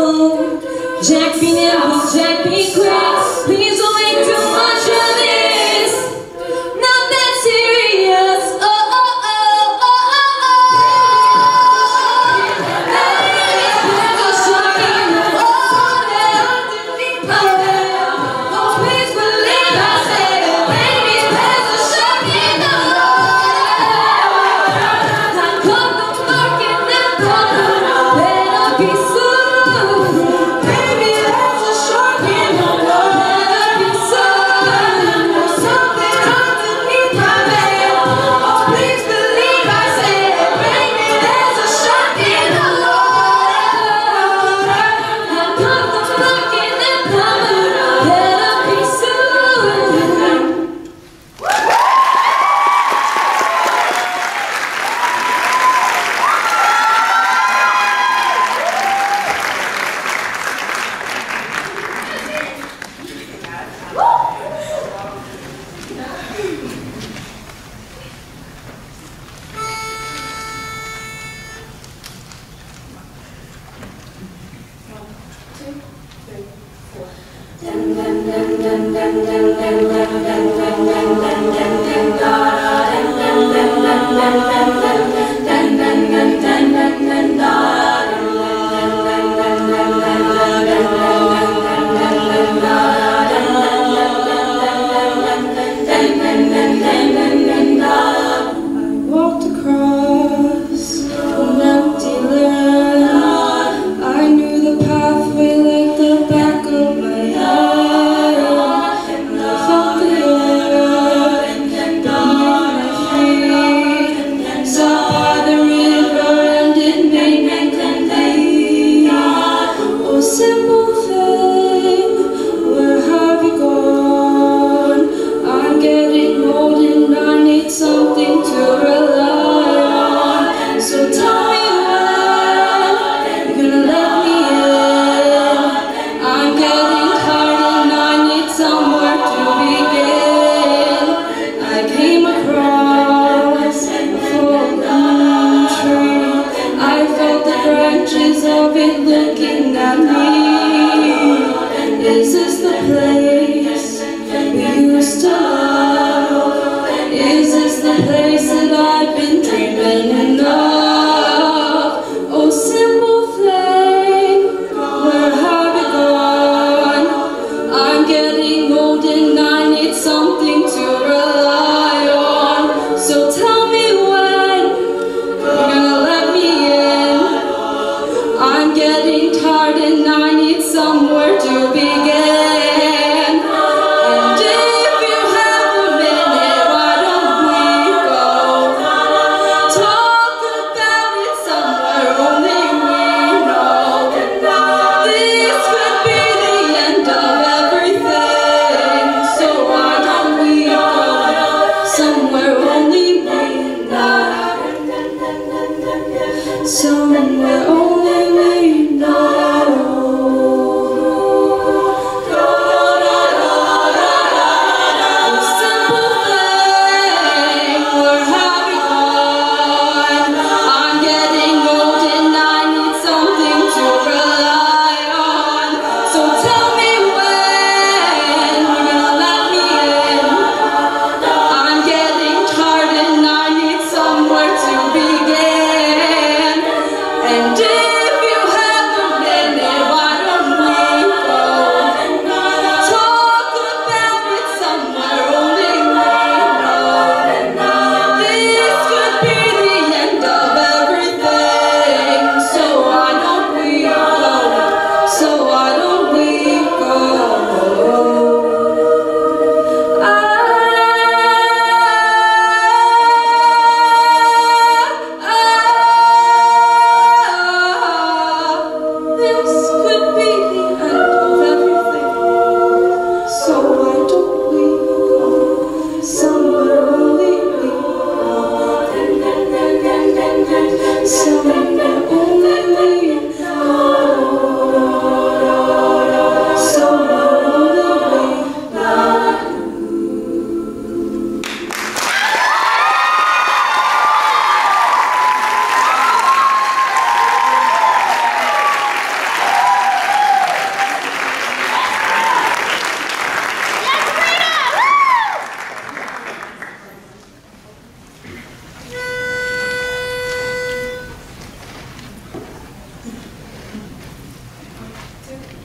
Jack be nimble, Jack be quick. Please don't make too much of this. Not that serious. Oh, oh, oh, oh, oh, oh. There's a shark in the water. Oh, please believe I said it, baby. There's a shark in the water. I come to market and better be soon. Baby, there's a shark in the water. Better be soon. There's something underneath my veil. Oh, please believe I said it, baby. There's a shark in the water. I come to market and better be soon. Walked across an empty land. I knew the pathway like the back of my hand. And I felt the air beneath my feet. So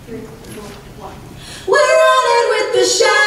We're running with the shadows.